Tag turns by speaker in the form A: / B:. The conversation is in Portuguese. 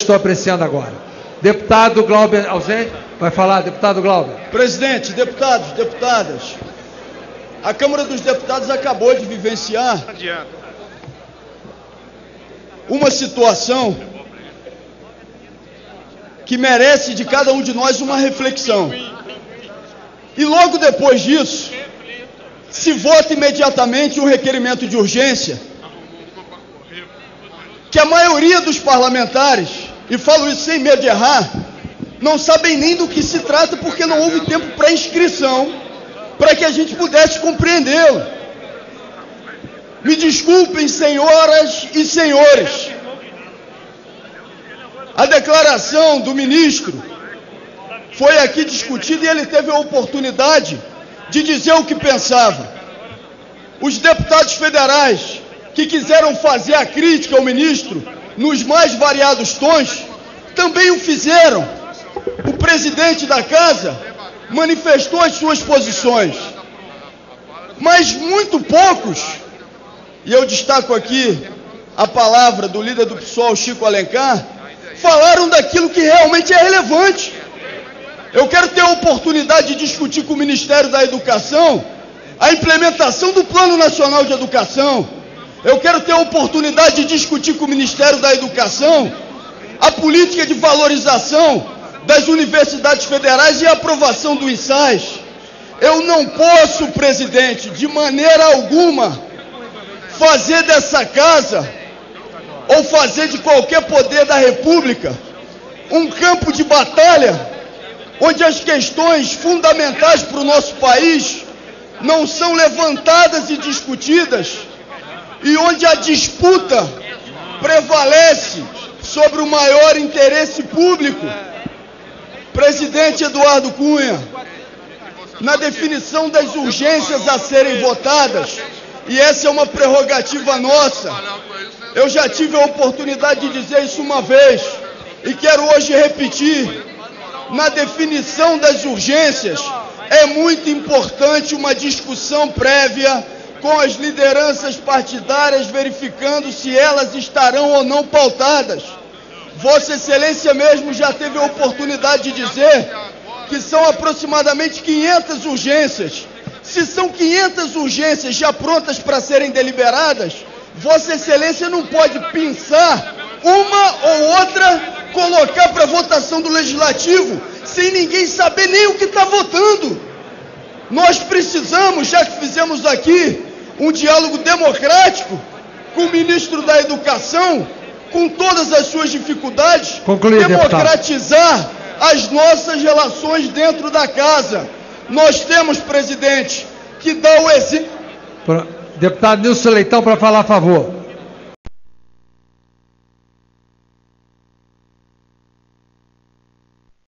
A: Estou apreciando agora. Deputado Glauber ausente. Vai falar, deputado Glauber.
B: Presidente, deputados, deputadas, a Câmara dos Deputados acabou de vivenciar uma situação que merece de cada um de nós uma reflexão. E logo depois disso, se vota imediatamente um requerimento de urgência que a maioria dos parlamentares, e falo isso sem medo de errar, não sabem nem do que se trata porque não houve tempo para inscrição para que a gente pudesse compreendê-lo. Me desculpem, senhoras e senhores, a declaração do ministro foi aqui discutida e ele teve a oportunidade de dizer o que pensava. Os deputados federais que quiseram fazer a crítica ao ministro nos mais variados tons também o fizeram. O presidente da casa manifestou as suas posições, mas muito poucos, e eu destaco aqui a palavra do líder do PSOL, Chico Alencar, falaram daquilo que realmente é relevante. Eu quero ter a oportunidade de discutir com o Ministério da Educação a implementação do Plano Nacional de Educação. Eu quero ter a oportunidade de discutir com o Ministério da Educação a política de valorização das universidades federais e a aprovação do INSAES. Eu não posso, presidente, de maneira alguma, fazer dessa casa ou fazer de qualquer poder da República um campo de batalha onde as questões fundamentais para o nosso país não são levantadas e discutidas e onde a disputa prevalece sobre o maior interesse público. Presidente Eduardo Cunha, na definição das urgências a serem votadas, e essa é uma prerrogativa nossa, eu já tive a oportunidade de dizer isso uma vez e quero hoje repetir. Na definição das urgências, é muito importante uma discussão prévia com as lideranças partidárias, verificando se elas estarão ou não pautadas. Vossa Excelência mesmo já teve a oportunidade de dizer que são aproximadamente 500 urgências. Se são 500 urgências já prontas para serem deliberadas, Vossa Excelência não pode pensar uma ou outra, colocar para votação do Legislativo, sem ninguém saber nem o que está votando. Nós precisamos, já que fizemos aqui um diálogo democrático com o ministro da Educação, com todas as suas dificuldades, democratizar, deputado, as nossas relações dentro da casa. Nós temos, presidente, que dar o exemplo.
A: Deputado Nilson Leitão, para falar a favor.